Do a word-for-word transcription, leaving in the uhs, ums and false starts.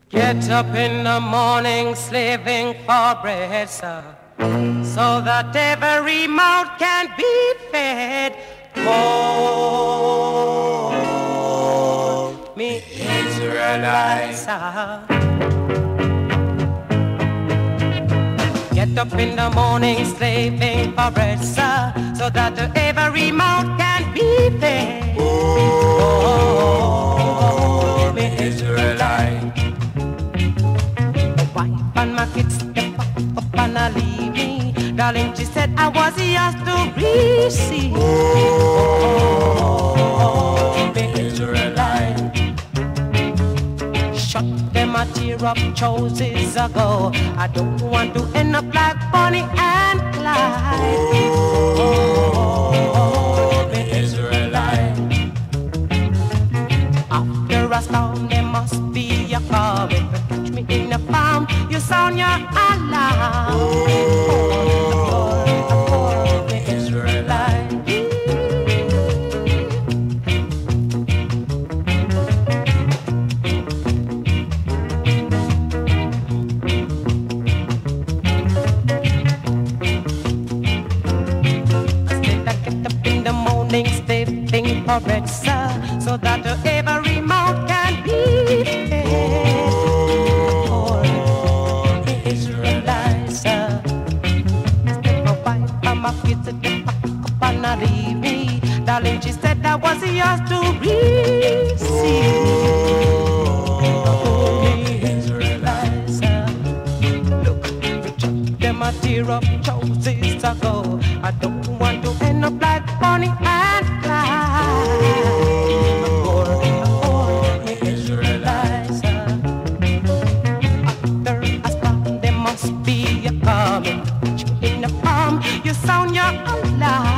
Get up in the morning slaving for bread, sir, so that every mouth can be fed. Call me Israelites, sir. Get up in the morning slaving for bread, sir, so that every mouth can be fed. Oh, me Israelite. My wife and my kids step up, up and I leave me. Darling, she said I was yours to receive. Oh, me Israelite. Shut them a tear up choices ago. I don't want to end up like Bonnie and Clyde. Oh, me Israelite. After a storm there must be a calm. If you catch me in a farm, you sound your alarm. Oh, me Israelite. Slaving for bread, sir, so that every mouth can be fed. Oh, the Israelites, sir. Step my wife and my kids at the back up and not leave me. Darling, she said that was yours to receive. Oh, the Israelites, sir. Look, them a tear up choices ago. I don't want to end up like Bonnie and Clyde. Oh, the Israelites. After a storm, there must be a calm. In the palm, you sound your alarm.